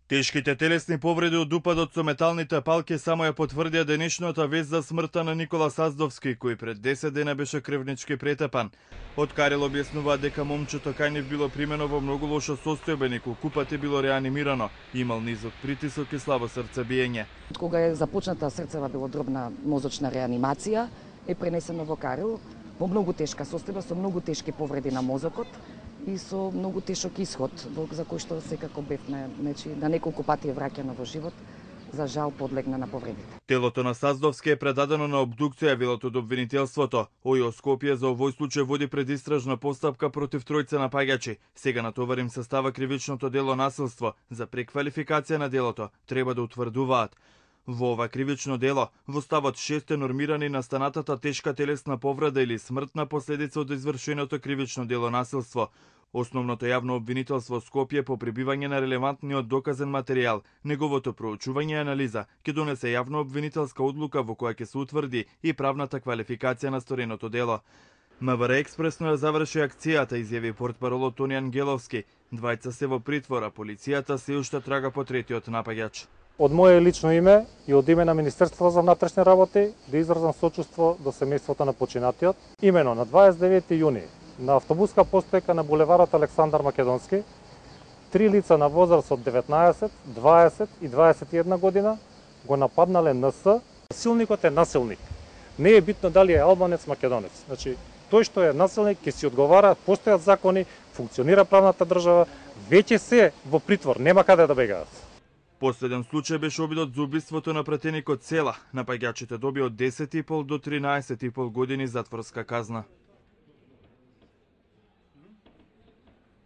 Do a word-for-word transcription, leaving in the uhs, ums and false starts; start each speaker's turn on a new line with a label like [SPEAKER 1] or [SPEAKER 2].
[SPEAKER 1] Тешките телесни повреди од упадот со металните палки само ја потврдија денешната вест за смртта на Никола Саздовски, кој пред десет дена беше крвнички претепан. Од Карел објаснуваат дека момчето кај нив било примено во многу лошо состојба, неколку пати било реанимирано, имал низок притисок и слабо срцебиење.
[SPEAKER 2] Кога е започната срцева белодробна мозочна реанимација, е пренесено во Карел во многу тешка состојба, со многу тешки повреди на мозокот и со многу тешок исход, за кој што секако бевме, значи, на неколку пати е враќано во живот, за жал подлегна на повредите.
[SPEAKER 1] Телото на Саздовски е предадено на обдукција, велат од обвинителството. ОЈО Скопје за овој случај води предистражна постапка против тројца напаѓачи. Сега натоварим се става кривичното дело насилство. За преквалификација на делото треба да утврдуваат. Во ова кривично дело, во ставот шест е нормирани настанатата тешка телесна повреда или смртна последица од извршеното кривично дело насилство. Основното јавно обвинителство Скопје по прибивање на релевантниот доказен материјал, неговото проучување и анализа ќе донесе јавно обвинителска одлука во која ќе се утврди и правната квалификација на стореното дело. МВР експресно ја заврши акцијата, изјави портпаролот Тони Ангеловски. Двајца се во притвор, а полицијата се уште трага по третиот напаѓач.
[SPEAKER 3] Од моје лично име и од име на Министерството за внатрешни работи да изразам сочувство до семејството на починатиот. Имено на дваесет и девети јуни на автобуска постојка на булеварот Александар Македонски три лица на возраст од деветнаесет, дваесет и дваесет и една година го нападнале Н С. Насилникот е насилник. Не е битно дали е албанец, македонец. Значи, тој што е насилник ќе си одговара, постојат закони, функционира правната држава, веќе се во притвор, нема каде да бегаат.
[SPEAKER 1] Последен случај беше обидот за убиството на пратеникот Села. Напаѓачите добија од десет и пол до тринаесет и пол години затворска казна.